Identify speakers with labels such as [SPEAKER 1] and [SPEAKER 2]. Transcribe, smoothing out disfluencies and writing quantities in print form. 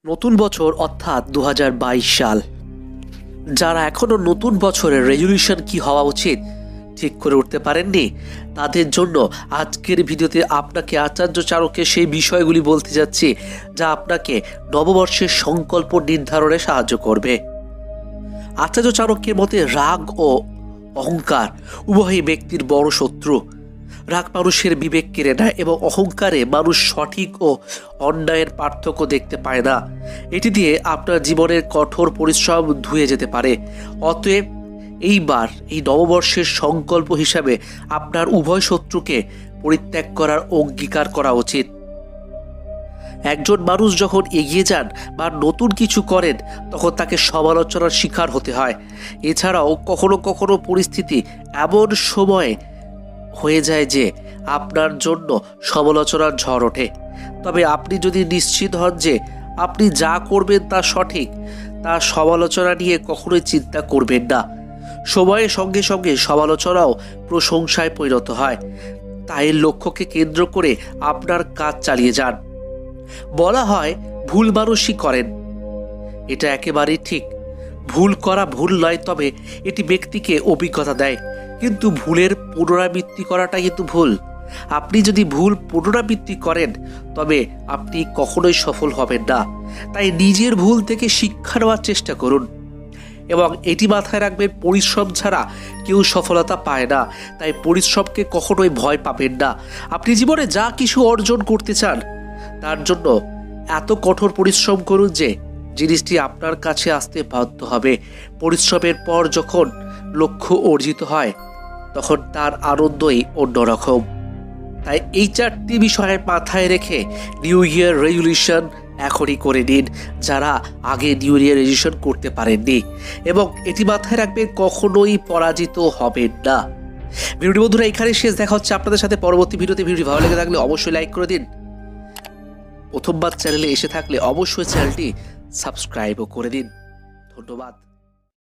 [SPEAKER 1] নতুন বছর অর্থাৎ ২০২২ সাল। যারা এখনো নতুন বছরের রেজলিউশন কি হওয়া উচিত ঠিক করে উঠতে পারেননি, তাদের জন্য আজকের ভিডিওতে আপনাকে আচার্য চাণক্যের সেই বিষয়গুলি বলতে যাচ্ছি যা আপনাকে নববর্ষের সংকল্প নির্ধারণে সাহায্য করবে। আচার্য চাণক্যের মতে রাগ ও অহংকার উভয়ই ব্যক্তির বড় শত্রু। রাগ মানুষের বিবেক কেড়ে নেয় এবং অহংকারে মানুষ সঠিক ও অন্যায়ের পার্থক্য দেখতে পায় না। এটি দিয়ে আপনার জীবনের কঠোর পরিশ্রম ধুয়ে যেতে পারে। অতএব এইবার এই নববর্ষের সংকল্প হিসাবে আপনার উভয় শত্রুকে পরিত্যাগ করার অঙ্গীকার করা উচিত। একজন মানুষ যখন এগিয়ে যান বা নতুন কিছু করেন তখন তাকে সমালোচনার শিকার হতে হয়। এছাড়াও কখনো কখনো পরিস্থিতি এমন সময়ে হয়ে যায় যে আপনার জন্য সমালোচনার ঝড় ওঠে। তবে আপনি যদি নিশ্চিত হন যে আপনি যা করবেন তা সঠিক, তা সমালোচনা নিয়ে কখনোই চিন্তা করবেন না। সময়ের সঙ্গে সঙ্গে সমালোচনাও প্রশংসায় পরিণত হয়। তাই লক্ষ্যকে কেন্দ্র করে আপনার কাজ চালিয়ে যান। বলা হয় ভুল মানুষই করেন, এটা একেবারেই ঠিক। ভুল করা ভুল নয়, তবে এটি ব্যক্তিকে অভিজ্ঞতা দেয়। কিন্তু ভুলের পুনরাবৃত্তি করাটা কিন্তু ভুল। আপনি যদি ভুল পুনরাবৃত্তি করেন তবে আপনি কখনোই সফল হবেন না। তাই নিজের ভুল থেকে শিক্ষা নেওয়ার চেষ্টা করুন এবং এটি মাথায় রাখবেন, পরিশ্রম ছাড়া কেউ সফলতা পায় না। তাই পরিশ্রমকে কখনোই ভয় পাবেন না। আপনি জীবনে যা কিছু অর্জন করতে চান তার জন্য এত কঠোর পরিশ্রম করুন যে জিনিসটি আপনার কাছে আসতে বাধ্য হবে। পরিশ্রমের পর যখন লক্ষ্য অর্জিত হয় তখন তার আনন্দই অন্যরকম। তাই এই চারটি বিষয়ে মাথায় রেখে নিউ ইয়ার রেজলিউশন এখনই করে নিন যারা আগে নিউ ইয়ার রেজলিউশন করতে পারেননি, এবং এটি মাথায় রাখবেন কখনোই পরাজিত হবেন না। ভিডিওটি বন্ধুরা এখানে শেষ। দেখা হচ্ছে আপনাদের সাথে পরবর্তী ভিডিওতে। ভিডিওটি ভালো লেগে থাকলে অবশ্যই লাইক করে দিন। প্রথমবার চ্যানেলে এসে থাকলে অবশ্যই চ্যানেলটি সাবস্ক্রাইবও করে দিন। ধন্যবাদ।